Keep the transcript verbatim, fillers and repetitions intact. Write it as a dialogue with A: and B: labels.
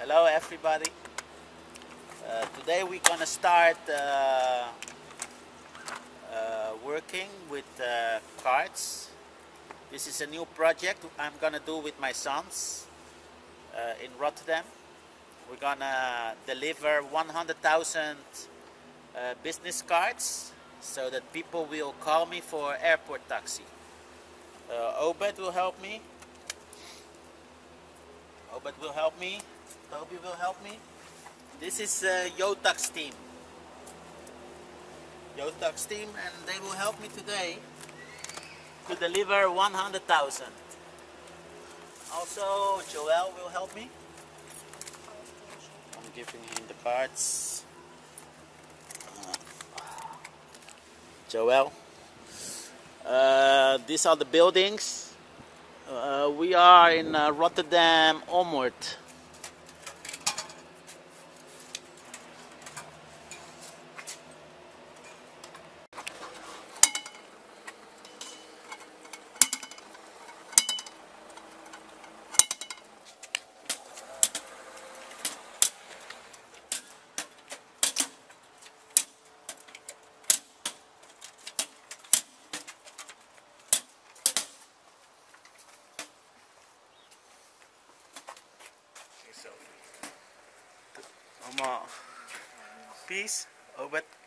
A: Hello everybody. Uh, today we're gonna start uh, uh, working with uh, cards. This is a new project I'm gonna do with my sons uh, in Rotterdam. We're gonna deliver one hundred thousand uh, business cards so that people will call me for airport taxi. Uh, Obed will help me. Obed will help me. Toby will help me. This is uh, Jotax team. Jotax team, and they will help me today to deliver one hundred thousand. Also, Joel will help me. I'm giving him the cards. Uh, Joel. Uh, these are the buildings. Uh, we are in uh, Rotterdam Onward. Allemaal peace, Obed.